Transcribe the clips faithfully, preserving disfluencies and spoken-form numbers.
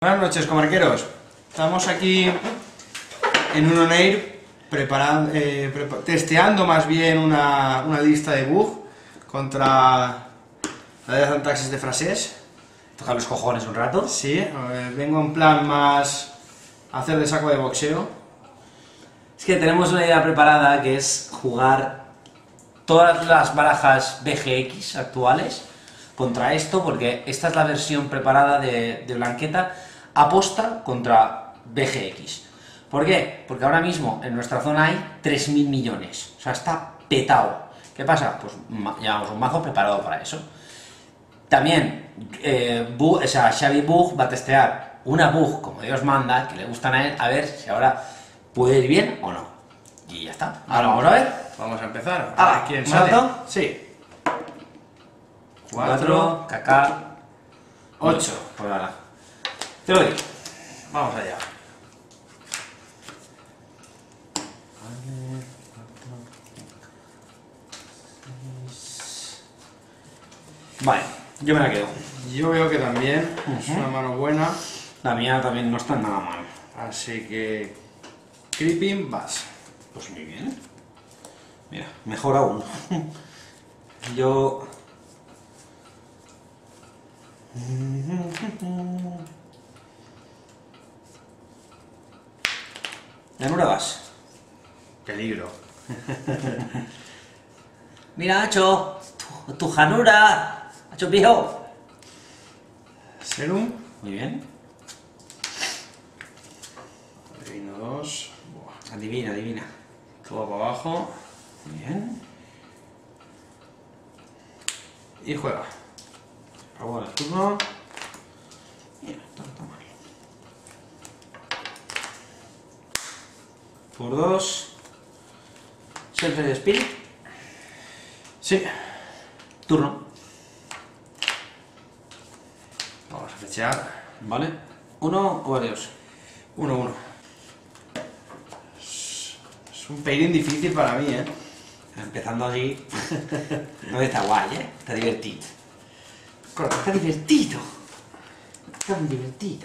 Buenas noches, comarqueros. Estamos aquí en un on-air preparando, eh, prepa testeando más bien una, una lista de bug contra la de las sintaxis de frases. Tocar los cojones un rato. Sí, eh, vengo en plan más a hacer de saco de boxeo. Es que tenemos una idea preparada que es jugar todas las barajas B G X actuales contra esto, porque esta es la versión preparada de, de Blanqueta aposta contra B G X. ¿Por qué? Porque ahora mismo en nuestra zona hay tres mil millones, o sea, está petado. ¿Qué pasa? Pues llevamos un mazo preparado para eso. También, eh, bug, o sea, Xavi Bug va a testear una bug como Dios manda, que le gustan a él, a ver si ahora puede ir bien o no. Y ya está. Ahora vamos a ver. Vamos a empezar. Ah, A ver quién sale. ¿mato? Sí. cuatro, K K, ocho. Pues ahora. Te lo digo. Vamos allá. Vale, yo me la quedo. Yo veo que también es una mano buena, La mía también no está nada mal. así que creeping vas. Pues muy bien. Mira, mejor aún. Yo... Llanura vas. Peligro. Mira, Hacho, tu, tu Janura. Hacho viejo. Serum. Muy bien. Adivino dos. Buah. Adivina, adivina. Todo para abajo. Muy bien. Y juega. Ahora el turno. Mira, esto no está mal. Por dos. Selfie Spirit. Sí. Turno. Vamos a fechar. Vale. Uno o varios. Uno, uno. Es, es un pelín difícil para mí, ¿eh? Empezando así. No está guay, ¿eh? Está divertido. Corta. Está divertido. Está muy divertido.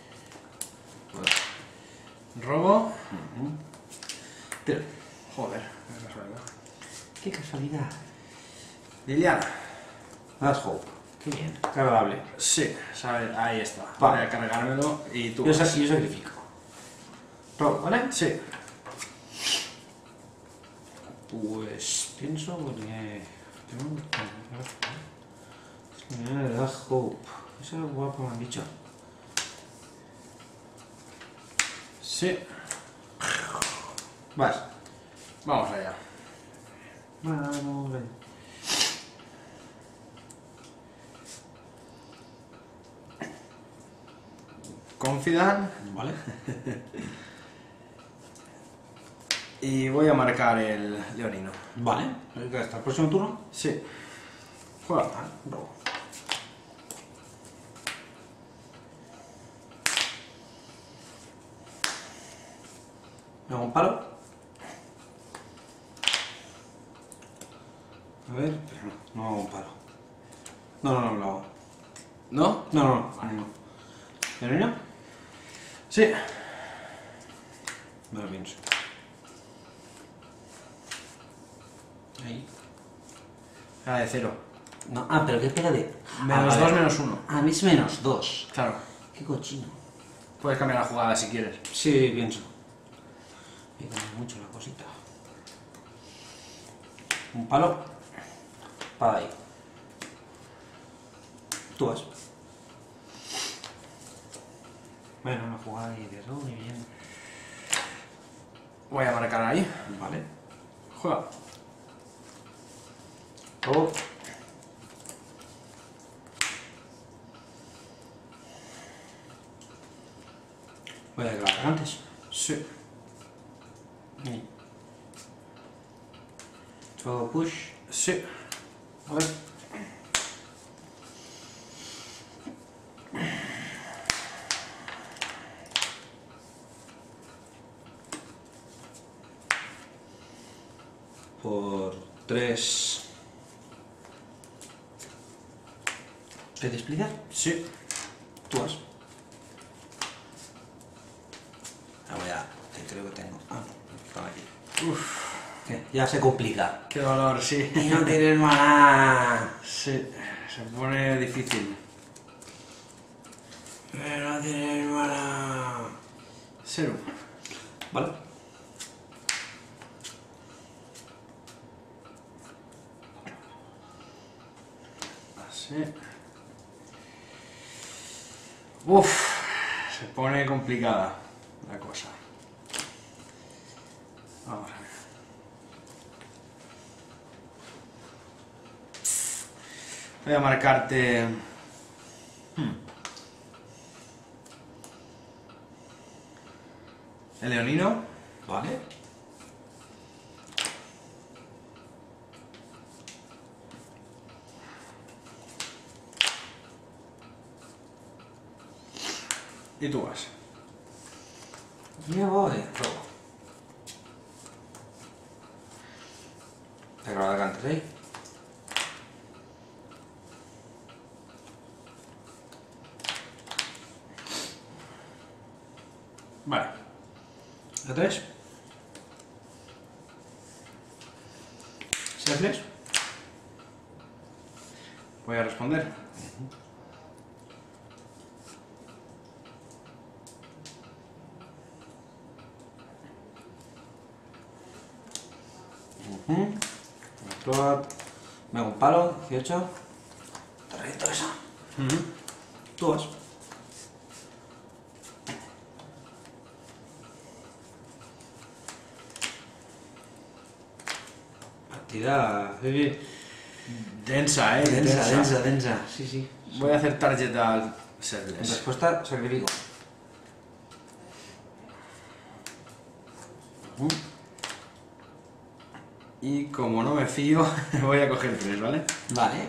Robo. Pero, Joder, qué casualidad. qué casualidad. Liliana. Das Hope. Qué bien. Qué agradable. Sí, sabe, ahí está. Vale. Voy a cargármelo y tú. Yo, sa- vas. yo sacrifico. Robo, ¿vale? Sí. Pues pienso porque... Tengo que... Das Hope. Eso es guapo, me han dicho. Sí. Vas. Vamos allá. Vamos, ven. Confidant. Vale. Y voy a marcar el leonino. Vale. ¿Hasta el próximo turno? Sí. Juega. Vale, robo. ¿Me hago un palo? A ver, pero no, no hago un palo. No, no, no lo hago. ¿No? No, no, no. no. ¿Leonino? Sí. Me lo pienso. Ahí. Ah, de cero. No, ah, pero qué pega de... Menos Ah, dos, vale. menos uno. Ah, a mí es menos dos. Claro. Qué cochino. Puedes cambiar la jugada si quieres. Sí, pienso. Me cambia mucho la cosita. Un palo. Para ahí. Tú vas. Bueno, una jugada y dices, oh, muy bien. Voy a marcar ahí. Vale. Juega. Oh. Voy a declarar antes. Sí. Ahí. Todo push. Sí. A ver. Por tres. ¿Te explicar? Sí. Tú vas. Uf, ¿Qué? Ya se complica. qué dolor, sí. Y no tienes maná. Sí, se pone difícil. Pero no tienes maná. Cero. Vale. Así. Uf, se pone complicada la cosa. Vamos a ver. Voy a marcarte... Hmm. El leonino. Vale. Y tú vas. Yo voy. Robo. Te acabo de cantar, ¿eh? Vale. ¿A tres? ¿Serles? Voy a responder. Uh-huh. Me hago un palo, dieciocho. Te reviento esa. Uh-huh. Tú vas. Partida. Sí, Densa, eh. densa, densa, densa. Sí, sí. Voy a hacer target al En Serles. respuesta, sacrifico. Uh-huh. Y como no me fío, voy a coger tres, ¿vale? Vale.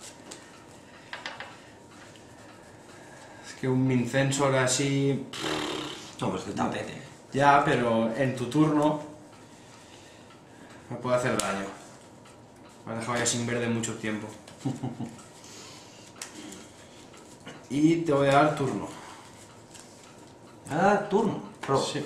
Es que un Mincensor así... No, pues de tapete. Ya, pero en tu turno me puede hacer daño. Me has dejado ya sin verde mucho tiempo. Y te voy a dar turno. Ah, turno. Robo. Sí.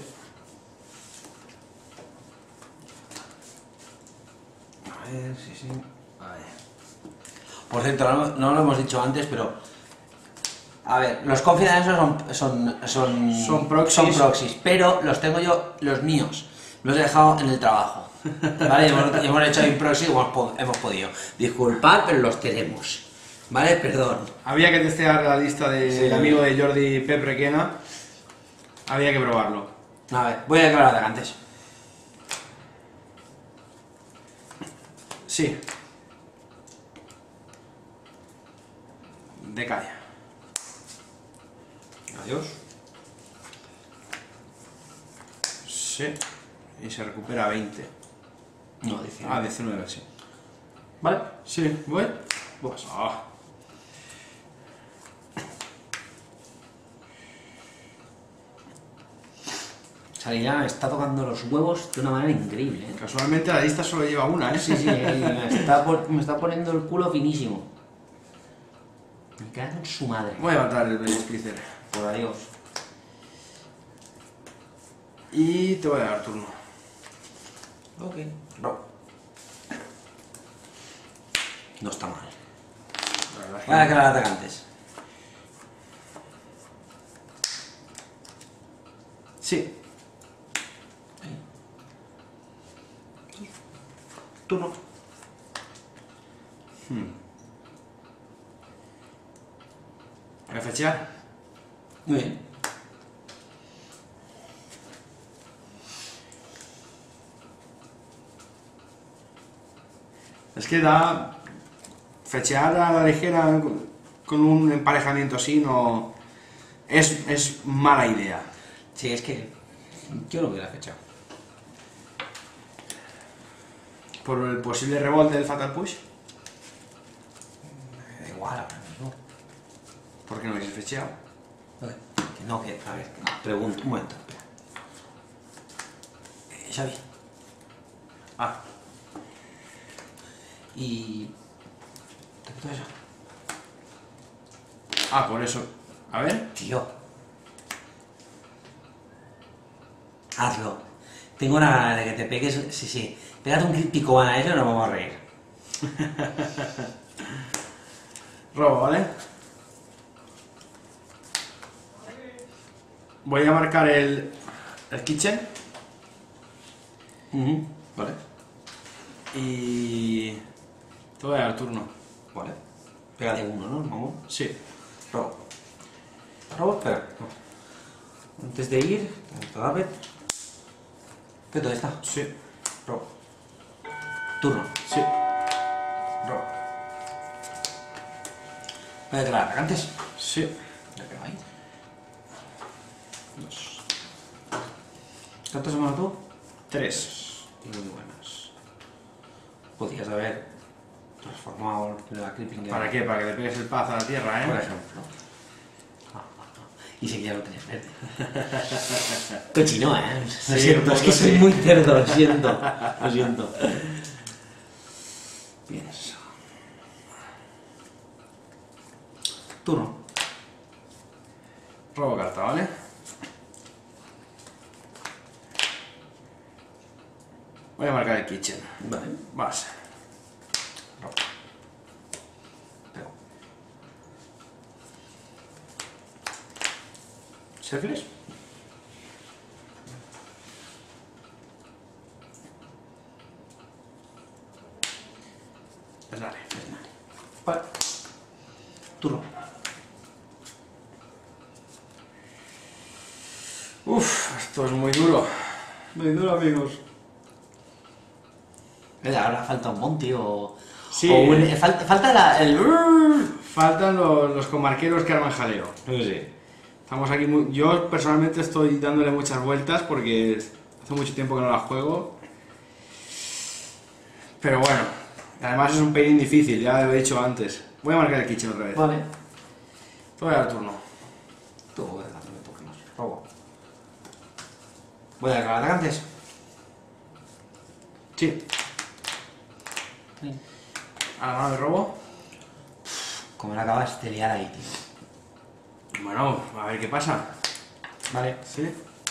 A ver, sí, sí. Vale. Por cierto, no, no lo hemos dicho antes, pero... A ver, los confidenciales son, son, son, Son proxies. son proxies, pero los tengo yo, los míos. Los he dejado en el trabajo. ¿Vale? Y hemos, y hemos hecho un proxy y hemos, po- hemos podido. Disculpad, pero los tenemos. ¿Vale? Perdón. Había que testear la lista del Sí. amigo de Jordi Pep Requena. Había que probarlo. A ver, voy a declarar atacantes. Sí. Decae. Adiós. Sí. Y se recupera veinte. No, diecinueve. Ah, diecinueve, sí. ¿Vale? Sí, ¿voy? Vos. Ah. Salina está tocando los huevos de una manera increíble, ¿eh? Casualmente la lista solo lleva una, ¿eh? Sí, sí, me está, por- me está poniendo el culo finísimo. Me cago en su madre. Voy a matar el Blaze Splicer. Por adiós. Y te voy a dar turno. Ok. No. No está mal. La verdad es que Voy a declarar atacantes. Sí. Turno. Hmm. ¿Voy a fechar? Muy bien. Es que da... Fechear a la ligera con- con un emparejamiento así no... Es, es mala idea. Sí, es que yo no hubiera fechado. Por el posible revolte del Fatal Push. Me da igual ahora mismo. ¿Por qué no habéis fecheado? Ok. Que no, que... A ver, pregunto. Un momento, espera. Eh, Xavi. Ah, Y... ¿Te quito eso? ah, por eso. A ver. Tío. Hazlo. Tengo una gana de que te pegues... Sí, sí. Pégate un picobán a eso y nos vamos a reír. Robo, ¿vale? Voy a marcar el, el kitchen. Uh-huh. Vale. Y... te voy a dar turno. Vale. Pégate uno, ¿no? Vamos. Sí. Robo. Robo, espera. No. Antes de ir, David. ¿Qué todo está? Sí. Robo. Turno. Sí. Robo. ¿Voy a declarar atacantes? Sí. Ya que no hay. Dos. ¿Cuántas has mandado tú? Tres. Muy buenas. Podrías haber transformado la Creeping ¿Para qué? Para que le pegues el paz a la tierra, ¿eh? Por ejemplo. Y si ya lo tenías verde. Cochino, ¿eh? Lo Sí, siento, un es que poco soy sí. muy cerdo, lo siento. Lo siento. Pienso. Turno. Robo carta, ¿vale? Voy a marcar el kitchen. Vale. Vas. Robo. Pego. ¿Serfles? Pues dale. Vale. Turno. Uf, esto es muy duro. Muy duro, amigos. Mira, ahora falta un monte o... Sí. o un- falta, falta la, el... Faltan los, los comarqueros que arman jaleo. Sí. Estamos aquí muy... Yo personalmente estoy dándole muchas vueltas porque hace mucho tiempo que no la juego. Pero bueno, además es un pelín difícil, ya lo he dicho antes. Voy a marcar el kitchen otra vez. Vale. Te voy a dar turno. Tú, voy a darle turnos. Robo. Voy a declarar atacantes. Sí. A la mano de robo. Como la acabas de liar ahí, tío. Bueno, a ver qué pasa. Vale. Sí.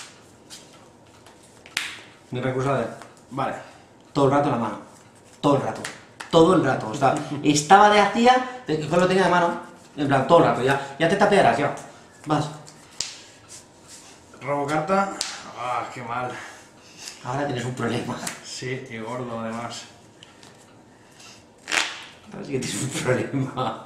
Mi recurso de... Vale. Todo el rato en la mano. Todo el rato. Todo el rato. O sea, estaba de hacía, de que lo tenía de mano. En plan, todo el rato. Ya, ya te tapearás, ya. Vas. Robo carta. Ah, qué mal. Ahora tienes un problema. Sí, y gordo además. Ahora sí que tienes un problema.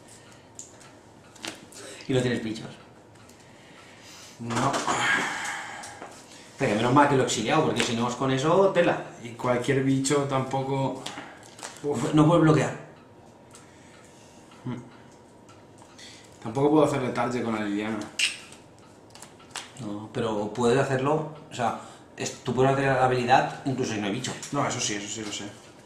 Y no tienes bichos. No. Pero menos mal que lo he exiliado, porque si no es con eso, tela. Y cualquier bicho tampoco... Uf, No puedes bloquear. tampoco puedo hacerle target con la Liliana. No, pero puedes hacerlo, o sea, es, tú puedes hacer la habilidad incluso si no hay bicho. No, eso sí, eso sí lo sé.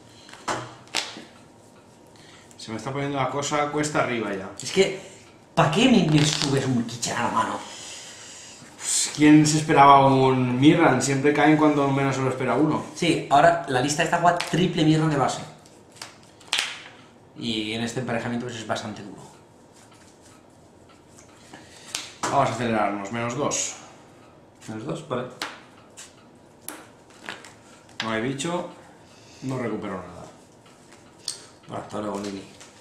Se me está poniendo la cosa cuesta arriba ya. Es que, ¿para qué me, me subes un kitchen a la mano? Pues, ¿quién se esperaba un Mirran? Siempre caen cuando menos se lo espera uno. Sí, ahora la lista está juega triple Mirran de base. Y en este emparejamiento pues es bastante duro. Vamos a acelerarnos, menos dos. Menos dos, vale. No hay bicho, no recupero nada. Bueno, hasta luego, Lili.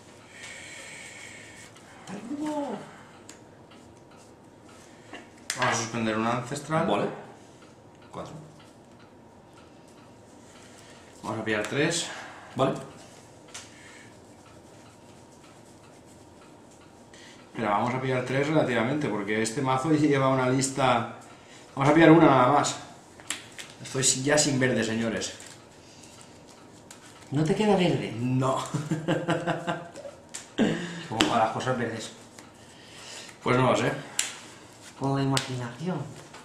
Vamos a suspender una ancestral. Vale. Cuatro. Vamos a pillar tres. Vale. Mira, vamos a pillar tres relativamente, porque este mazo lleva una lista... Vamos a pillar una nada más. Estoy ya sin verde, señores. ¿No te queda verde? No. Como para las cosas verdes. Pues no lo sé. Con la imaginación.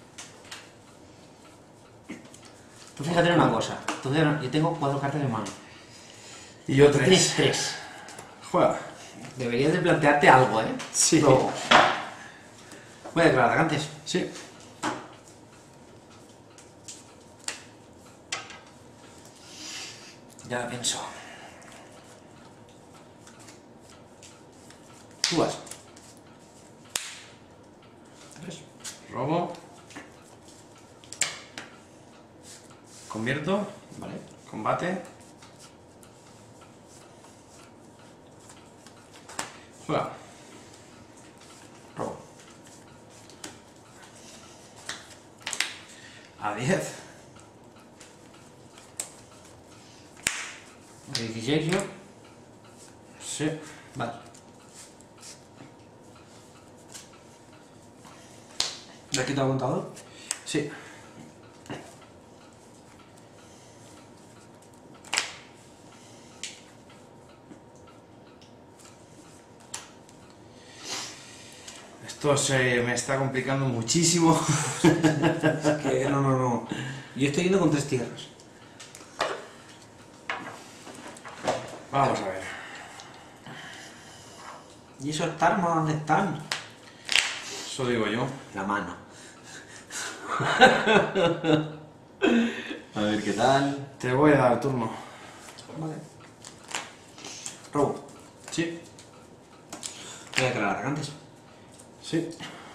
Tú fíjate en una cosa. Tú fíjate, yo tengo cuatro cartas de mano. Y yo Tú tienes tres. tres. Juega. Deberías de plantearte algo, ¿eh? Sí. Luego. Voy a declarar atacantes. Sí. Ya la pienso. Tú vas. Tres. Robo. Convierto. Vale. Combate. Juega. Robo. A diez. dieciséis yo. Sí. Vale. ¿Le has quitado el contador? Sí. Esto se me está complicando muchísimo. Es que no, no, no. Yo estoy yendo con tres tierras. Vamos a ver. ¿Y esos tarmas dónde están? Eso digo yo. La mano. A ver qué tal. Te voy a dar turno. Vale. Robo. Sí. Voy a crear atacantes. Sí.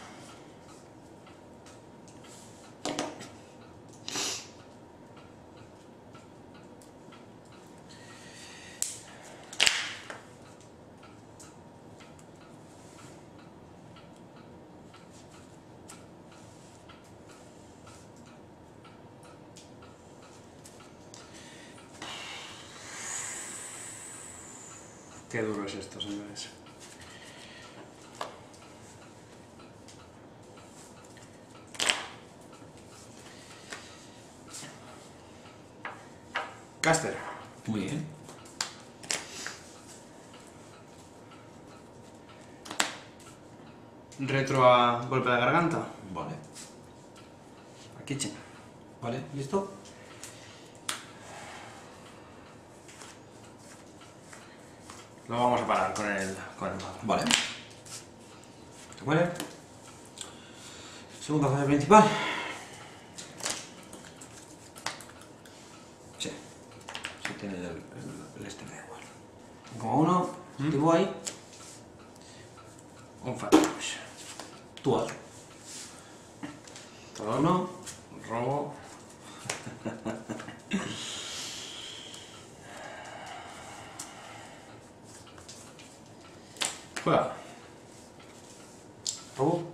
Qué duro es esto, señores. Caster. Muy bien. Retro a golpe de garganta. Vale. A Kitchen. Vale, ¿listo? Lo vamos a parar con el, con el mago. Vale. ¿Se muere? Segunda fase principal. Sí. Sí tiene el, el, el este da igual. Como uno, ¿Mm? activo ahí, Un fire push. tú otro. Todo uno. Robo. Juega. Robo.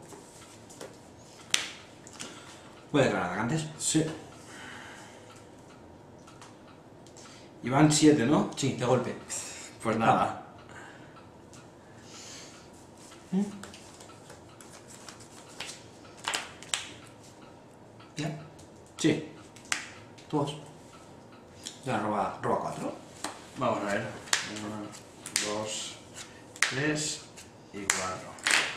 Voy a declarar atacantes. Sí. Y van siete, ¿no? Sí, de golpe. Pues nada. ¿Ya? Sí. Tú dos. Ya roba, roba cuatro. Vamos a ver. Uno, dos, tres y cuatro.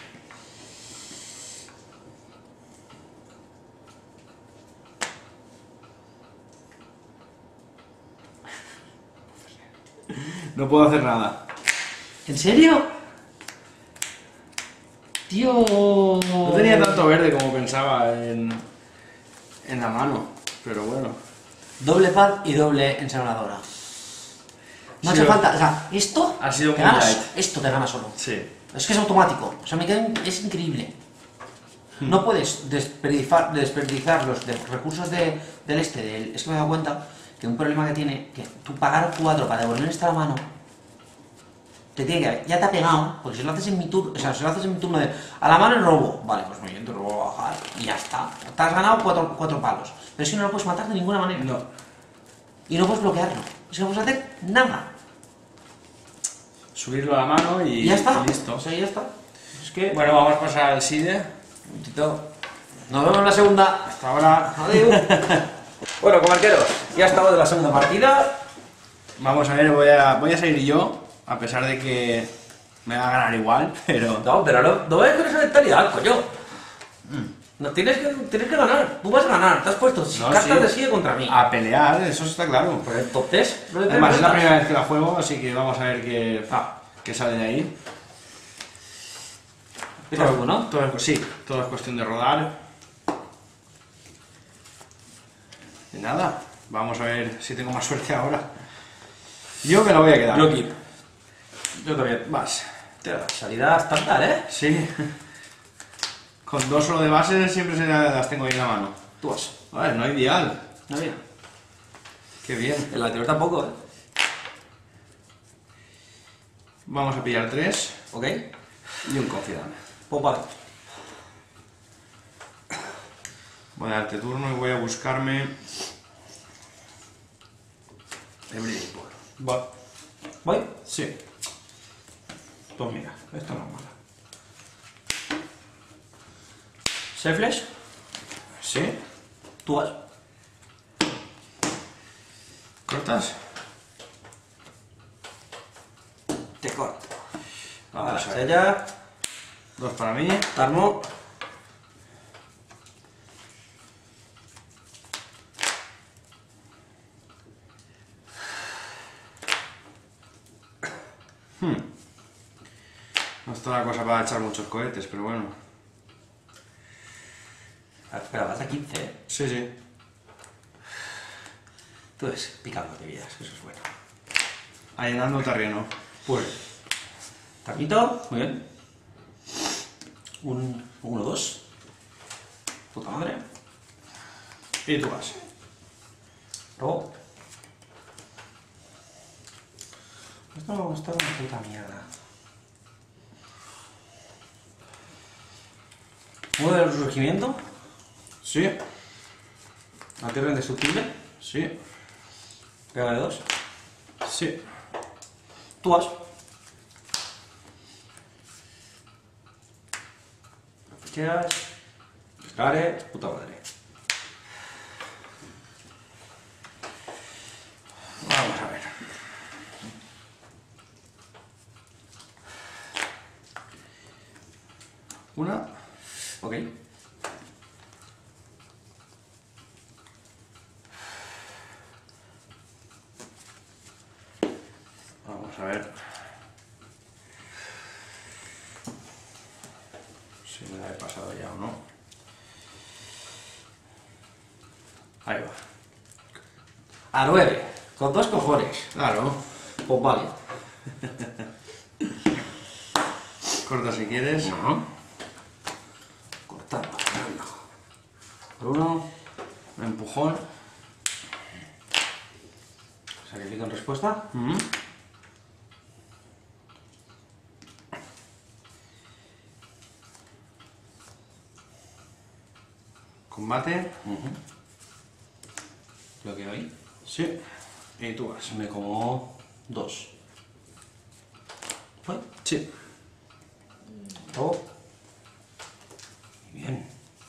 No puedo hacer nada. ¿En serio? Tío. No tenía tanto verde como pensaba en, en la mano, pero bueno. Doble pad y doble ensanadora. No Sí, hace lo- falta, o sea, esto Ha sido te muy ganas, light. esto te gana solo. Sí. Es que es automático, o sea, me queda, in- es increíble. No puedes desperdiciar, desperdiciar los de- recursos de- del este, del, es que me he dado cuenta que un problema que tiene, que tú pagar cuatro para devolver esta la mano, te tiene que, ya te ha pegado, porque si lo haces en mi turno, o sea, si lo haces en mi turno de, a la mano el robo, vale, pues muy bien, te robo a bajar, y ya está. Te has ganado cuatro, cuatro palos, pero es que no lo puedes matar de ninguna manera. No. Y no puedes bloquearlo, es que no puedes hacer nada. Subirlo a la mano y, Y ya está, y listo. o sea, ya está. Es que, Bueno, vamos a pasar al S I D E. un momentito. Nos vemos en la segunda. Hasta ahora. Adiós. Bueno, comarqueros, ya estamos de la segunda partida. Vamos a ver, voy a, voy a salir yo, a pesar de que me va a ganar igual, pero... No, pero no, no ves con esa mentalidad, coño. No, tienes que, tienes que ganar. Tú vas a ganar, te has puesto No, cartas sí. de sigue contra mí. A pelear, eso está claro. Pues entonces, no le Además, es la preguntas. primera vez que la juego, así que vamos a ver qué, Ah, qué sale de ahí. empiezas tú, ¿no? Todo es, sí, todo es cuestión de rodar. Y nada, vamos a ver si tengo más suerte ahora. Yo me la voy a quedar. Yo keep. Yo también. Vas. Tío, salida estándar, ¿eh? Sí. Con dos solo de base siempre se las tengo ahí en la mano. Tú vas. A ver, no hay dial. No, mira. Qué bien. El anterior tampoco, ¿eh? Vamos a pillar tres ¿Ok? y un confidant. Pues vale. Voy a darte turno y voy a buscarme... Everyday Pool. Vale. ¿Voy? Sí. Pues mira, esto no es malo. ¿Seflesh? Sí. Tú vas. ¿Cortas? Te corto. Vamos a ver. Sella. Dos para mí. Tarmo. No está la cosa para echar muchos cohetes, pero bueno. Ah, espera, vas a quince, ¿eh? Sí, sí. Tú ves, picando de vidas, eso es bueno. Allanando terreno. Pues. Taquito, muy bien. Un uno dos. Puta madre. Y tú vas. Robo. Esto me gusta una puta mierda. ¿Uno de resurgimiento? Sí. ¿La tierra indestructible? Sí. Pega de dos. Sí. Tú vas. Ficheras. Pescare. Puta madre. Vamos a ver. Una. Ok. Vamos a ver. Si me la he pasado ya o no. Ahí va. A nueve. Con dos cojones. Claro. Pues vale. Corta si quieres. No. Cortar. Por uno. Un empujón. Sacrifico en respuesta. Ujú. Combate. Lo que hay. Sí. Y tú vas. Me como dos. ¿Fue? Sí. Oh. Bien.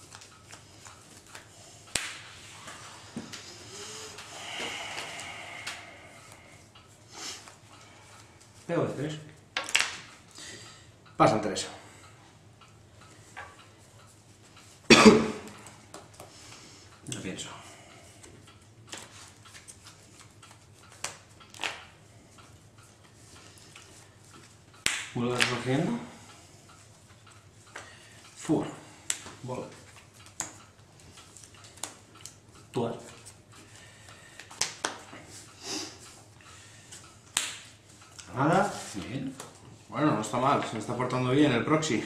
Pego de tres. Pasan tres. Lo pienso. ¿Vuelvo resurgiendo? Four. Voy. Tú vas. Nada. Bien. Bueno, no está mal. Se me está portando bien el proxy.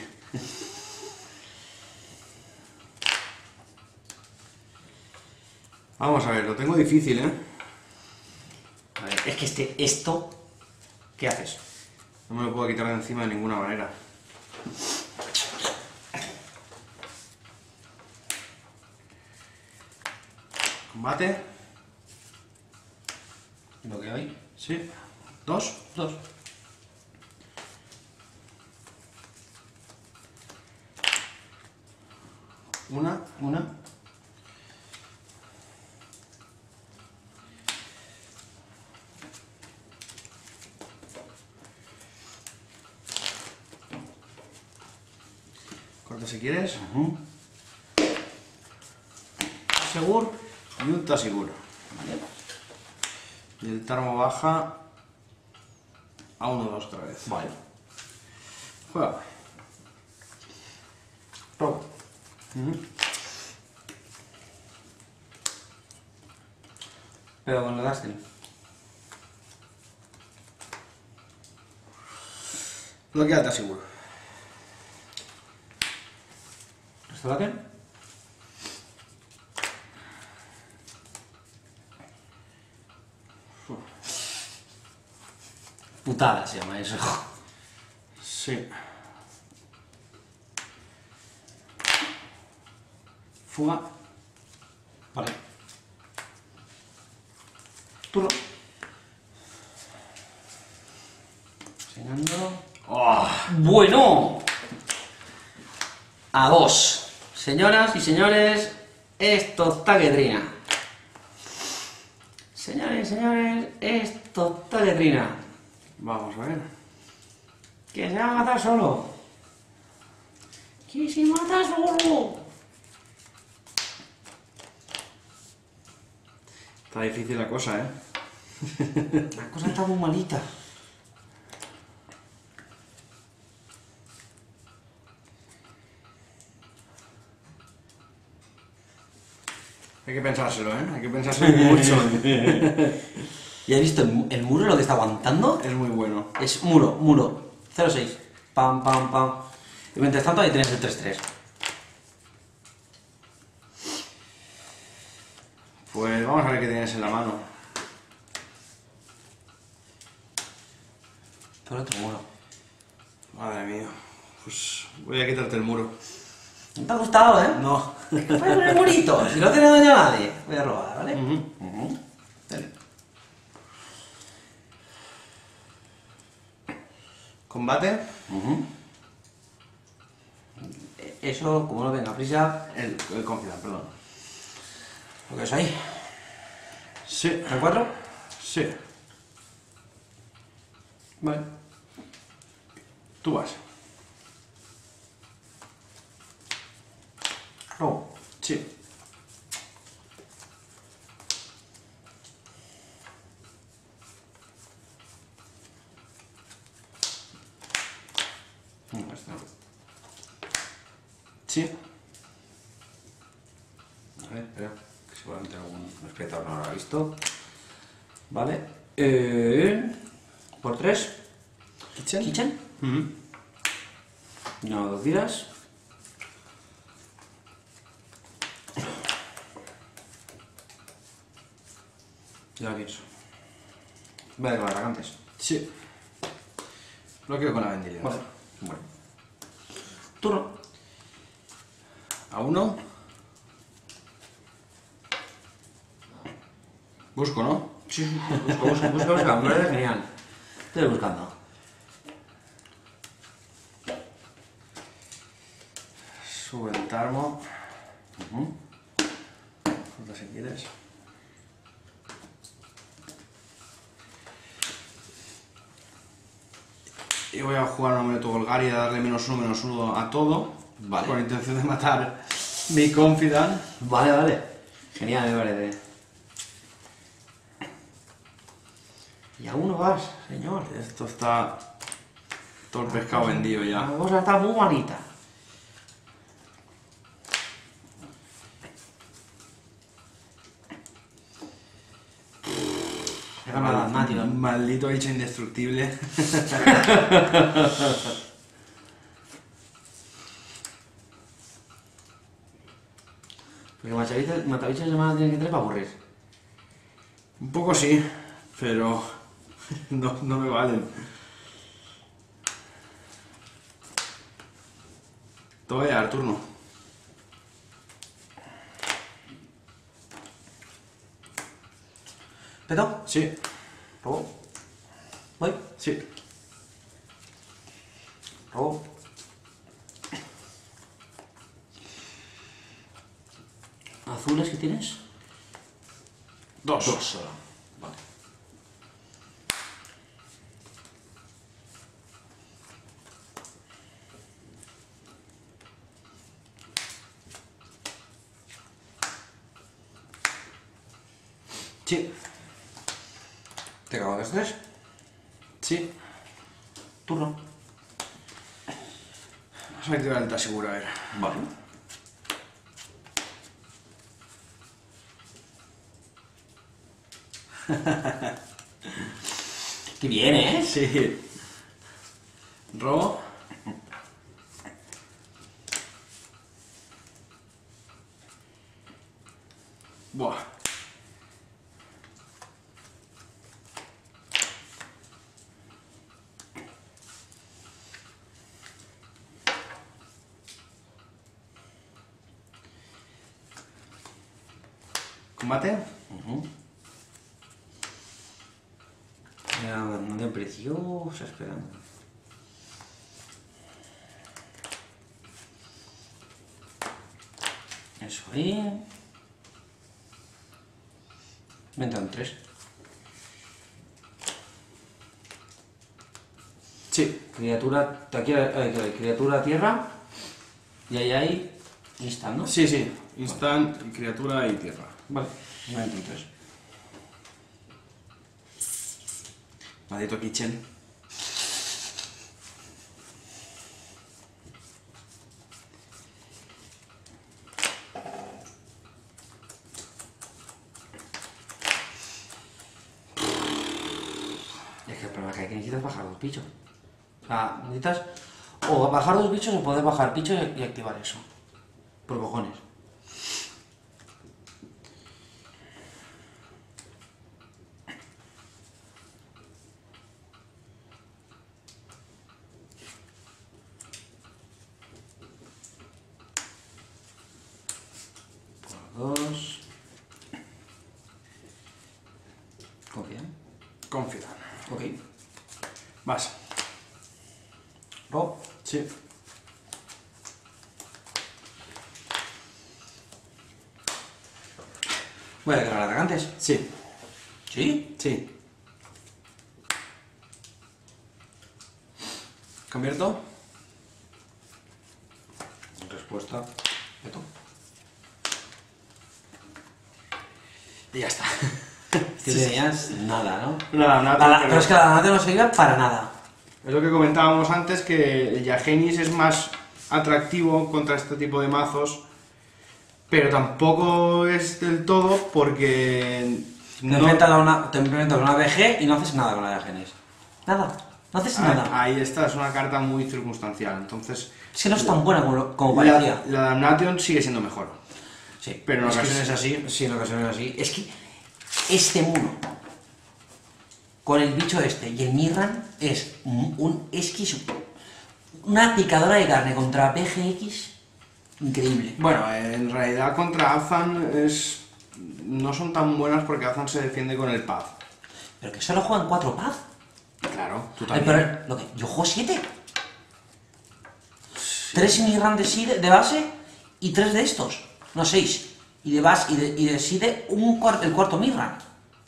Vamos a ver, lo tengo difícil, ¿eh? A ver, es que este, esto... ¿Qué haces? No me lo puedo quitar de encima de ninguna manera. Combate. Lo que hay. Sí. Dos. Dos. Una. Una. Corta si quieres. Uh-huh. Seguro. Y un seguro. Vale. Y el tarmo baja a uno dos otra vez. Vale. Juega. Robo. Ujú. Pero con el Dustin. Bloqueate seguro. ¿Restauración? Putada se llama eso. Sí. Fuga. Vale. Turno. Enseñando. Oh. Bueno. A dos. Señoras y señores, esto está que trina. Señores y señores, esto está que trina. Vamos a ver. Que se va a matar solo. Que se mata solo. Está difícil la cosa, ¿eh? La cosa está muy malita. Hay que pensárselo, ¿eh? Hay que pensárselo mucho. ¿Ya has visto el, el muro lo que está aguantando? Es muy bueno. Es muro, muro. cero seis. Pam, pam, pam. Y mientras tanto ahí tienes el tres tres. Pues vamos a ver qué tienes en la mano. Por otro muro. Madre mía. Pues voy a quitarte el muro. ¿No te ha gustado, eh? No. Voy a poner el murito. Si no tiene daño a nadie. Voy a robar, ¿vale? Ujú. Ujú. Dale. Combate. Ujú. Eso, como no tenga prisa, El, el confidant, perdón. lo que es ahí. Sí. ¿El cuatro? Sí. Vale. Tú vas. Robo. Sí. No, este no. Sí. Vale, espera, que seguramente algún espectador no lo habrá visto. Vale. Eh, por tres. Kitchen. Kitchen. Ujú. No, dos tiras. Ya lo pienso. Voy a declarar antes. Sí. Bloqueo con la vendilla. Vale. Bueno. Turno. A uno. Busco, ¿no? Sí, busco, busco, busco, busco. Me parece genial. Estoy buscando. Sube el tarmo. Uh-huh. Fruta si quieres. Y voy a jugar un amuleto Golgari y a darle menos uno, menos uno a todo. Vale. Con la intención de matar mi confidant. Vale, vale. Genial, me parece. Y a uno vas, señor. Esto está todo el pescado vendido ya. La cosa está muy malita. Era Mal- nada, tío. Maldito bicho indestructible. Porque matabichos matabichos de semana tienen que tener para aburrir. Un poco sí, pero no, no me valen. Te voy a dar turno. ¿Peto? Sí, Robo. Voy. sí. Robo. ¿Azules que tienes? Dos. Dos solo. Vale. Sí, ¿Te cago de los tres? sí. Turno. Vamos a activar el seguro, a ver. Vale. Qué bien, ¿eh? Sí. Robo. Buah. combate. Uh-huh. Una unión preciosa, esperando. Eso ahí. Me entran tres. Sí. Criatura, aquí, eh, criatura tierra. Y ahí hay instant, ¿no? Sí, sí. Instant, criatura y tierra. Vale, me entran tres. Maldito kitchen. Es que el problema es que necesitas bajar dos bichos. O sea, necesitas o bajar dos bichos o poder bajar bichos y, y activar eso. Por cojones. Por dos. Confía. Confía. Ok. Vas. Rob. Sí. Voy a declarar atacantes. Sí. ¿Sí? Sí. ¿Convierto? Respuesta. Veto. Y ya está. Que tenías nada, ¿no? Nada, La- nada. pero es que la granate no servía para nada. Es lo que comentábamos antes, que el Yagenis es más atractivo contra este tipo de mazos, pero tampoco es del todo porque... Te no- inventas una, te inventas una B G y no haces nada con la Genis. Nada. No haces Ah, nada. ahí está, es una carta muy circunstancial, entonces... Es que no es tan buena como, lo- como La, parecía. la Damnation sigue siendo mejor. Sí. pero en Es que ocasiones así. Sí, en ocasiones así. Es que este muro con el bicho este y el Mirran es un, un- es que es una picadora de carne contra P G X increíble. Bueno, en realidad contra Azan es... no son tan buenas porque Azan se defiende con el Paz. Pero que solo juegan cuatro paz. Claro, tú Ay, también. pero lo que, yo juego siete. Tres Mirran de, side- de base y tres de estos. No, seis. Y de base y de, y de side un cuar- el cuarto Mirran.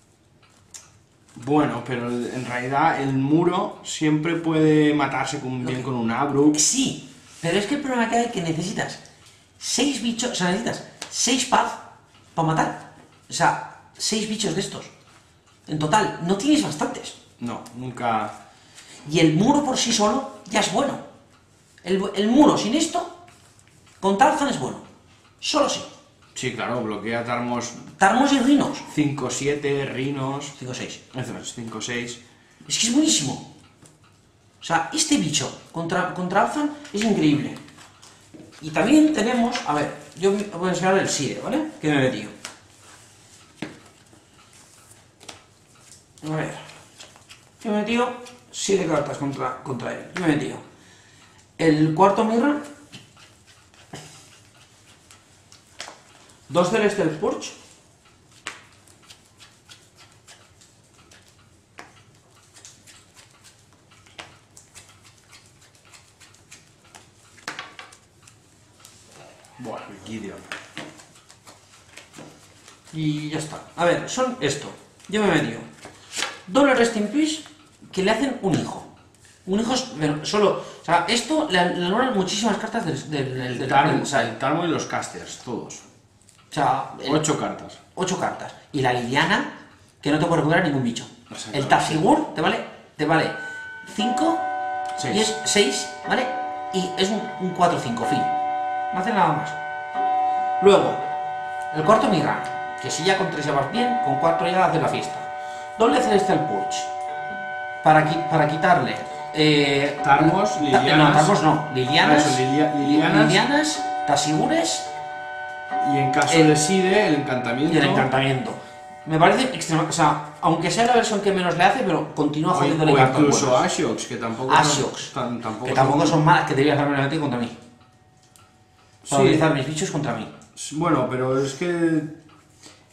Bueno, pero en realidad el muro siempre puede matarse con, bien con un Abruk. Sí, pero es que el problema que hay es que necesitas seis bichos, o sea, necesitas seis paz para matar. O sea, seis bichos de estos. En total, no tienes bastantes. No, nunca... Y el muro por sí solo ya es bueno. El, el muro sin esto, con Tarzan es bueno. Solo sí. Sí, claro, bloquea Tarmos Tarmos y Rinos. cinco siete, Rinos... cinco seis. cinco seis... Es que es buenísimo. O sea, este bicho contra, contra Alzan es increíble. Y también tenemos, a ver, yo voy a enseñar el Sire, ¿vale? Que me he metido. A ver. Yo me he metido siete cartas contra, contra él. Yo me he metido el cuarto Mirran, dos del Estel Purge, Bueno, Gideon. y ya está. A ver, son esto. Yo me he metido doble Rest in Peace que le hacen un hijo. Un hijo es- pero solo. O sea, esto le, le anulan muchísimas cartas del, del, del, del- Tarmo, del side. Tarmo y los casters, todos. O sea, el- Ocho cartas. ocho cartas. Y la Liliana, que no te puede recuperar ningún bicho. Exactamente. El Tafigur te vale, te vale cinco Seis. y es seis, ¿vale? Y es un, un cuatro cinco, fin. No hace nada más. Luego, el cuarto Mirran, que si ya con tres ya vas bien, con cuatro ya haces la fiesta. Doble Celestial Purge, para, qui- para quitarle... Eh, Tarmos, ta- Lilianas. No, Tarmos no. Lilianas, Ah, eso, Lilia- Lilianas. Lilianas, Tasigures Y en caso El- de Side, el encantamiento... y el encantamiento. Me parece extrema, o sea, aunque sea la versión que menos le hace, pero continúa O, jodiéndole o cartas incluso buenas. Ashox, que tampoco Ashox, son... tan- tampoco que tampoco son malas, que debías haberme metido contra mí. Para Sí. utilizar mis bichos contra mí. Bueno, pero es que...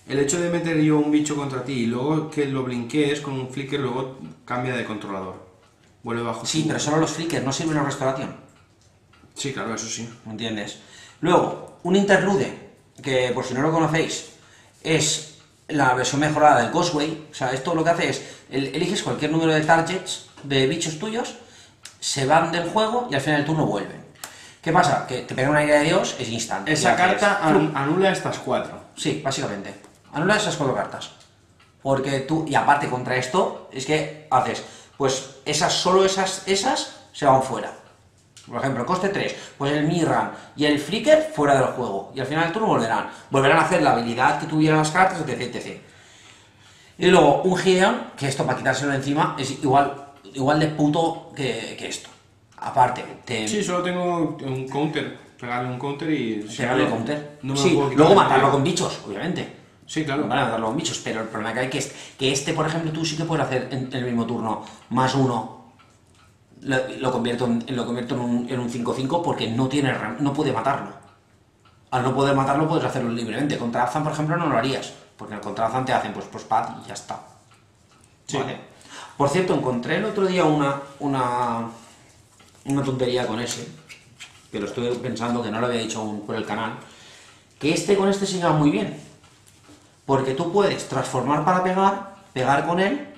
El hecho de meter yo un bicho contra ti y luego que lo blinquees con un flicker, luego cambia de controlador. Vuelve bajo. Sí, pero solo los flickers, no sirven la restauración. Sí, claro, eso sí. ¿Me entiendes? Luego, un interlude, que por si no lo conocéis, es la versión mejorada del Ghostway. O sea, esto lo que hace es, el- eliges cualquier número de targets de bichos tuyos, se van del juego y al final del turno vuelven. ¿Qué pasa? Que te pega una idea de Dios, es instant. Esa Y haces carta flup. an- anula estas cuatro. Sí, básicamente. Anula esas cuatro cartas. Porque tú, y aparte contra esto, es que haces, pues esas, solo esas, esas se van fuera. Por ejemplo, coste tres, pues el Mirran y el Flicker fuera del juego. Y al final del turno volverán. Volverán a hacer la habilidad que tuvieran las cartas, etc, etcétera. Y luego un Gideon, que esto para quitárselo de encima es igual, igual de puto que, que esto. Aparte, te... Sí, solo tengo un counter. Pegarle un counter y... pegarle el counter. No me lo Sí, puedo quitar luego de matarlo medio. con bichos, obviamente. Sí, claro. Van a matarlo con bichos, pero el problema que hay que es que este, por ejemplo, tú sí que puedes hacer en, en el mismo turno más uno, lo, lo convierto en, lo convierto en un, en un cinco cinco porque no tiene ram- no puede matarlo. Al no poder matarlo puedes hacerlo libremente. Contra Azan, por ejemplo, no lo harías, porque contra Azan te hacen pues, pues pad y ya está. Sí. Vale. Por cierto, encontré el otro día una, una, una tontería con ese, que lo estuve pensando, que no lo había dicho aún por el canal, que este con este se lleva muy bien, porque tú puedes transformar para pegar, pegar con él,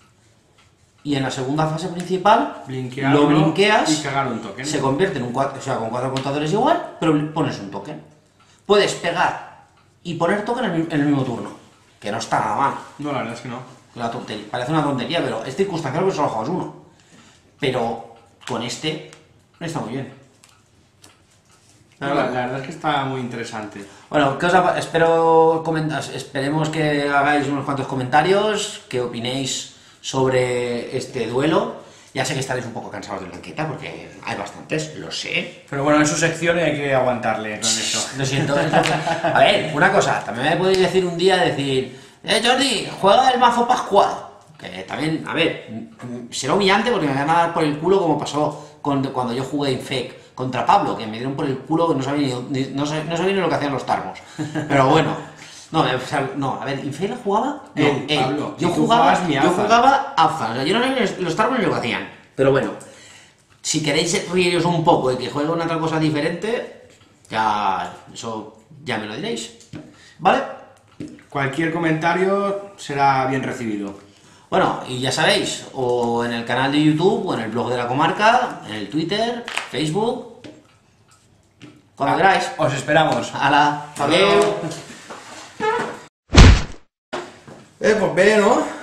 y en la segunda fase principal Blinquearlo lo blinqueas, y cagar un token. se convierte en un cuatro, o sea, con cuatro contadores igual, pero pones un token. Puedes pegar y poner token en el, en el mismo turno, que no está nada mal. No, la verdad es que no. Una tontería, parece una tontería, pero es circunstancial porque solo juegas uno. Pero con este no está muy bien. No, la, la verdad es que está muy interesante. Bueno, ¿qué os ha pa- espero comentas, esperemos que hagáis unos cuantos comentarios, que opinéis sobre este duelo. Ya sé que estaréis un poco cansados de Blanqueta porque hay bastantes, lo sé. Pero bueno, en su sección hay que aguantarle con eso. Lo siento. es lo que- A ver, una cosa, también me podéis decir un día, decir, eh Jordi, juega el mazo Pascual. Que también, a ver, mm, será humillante porque me van a dar por el culo como pasó con, cuando yo jugué Infect contra Pablo, que me dieron por el culo que no sabía ni, ni- no sabía, no sabía ni lo que hacían los tarmos. Pero bueno, no, o sea, no, a ver, Infect jugaba no, Él, Pablo, yo y tú jugaba, jugabas mi yo Azar. jugaba Azar, o sea, yo no sabía ni los tarmos ni lo que hacían. Pero bueno, si queréis reíros un poco y que juegue una otra cosa diferente, ya, eso ya me lo diréis, ¿vale? Cualquier comentario será bien recibido. Bueno, y ya sabéis, o en el canal de YouTube, o en el blog de la comarca, en el Twitter, Facebook, cuando queráis. Os esperamos. ¡Hala! Hasta luego. Eh, pues ve, ¿no?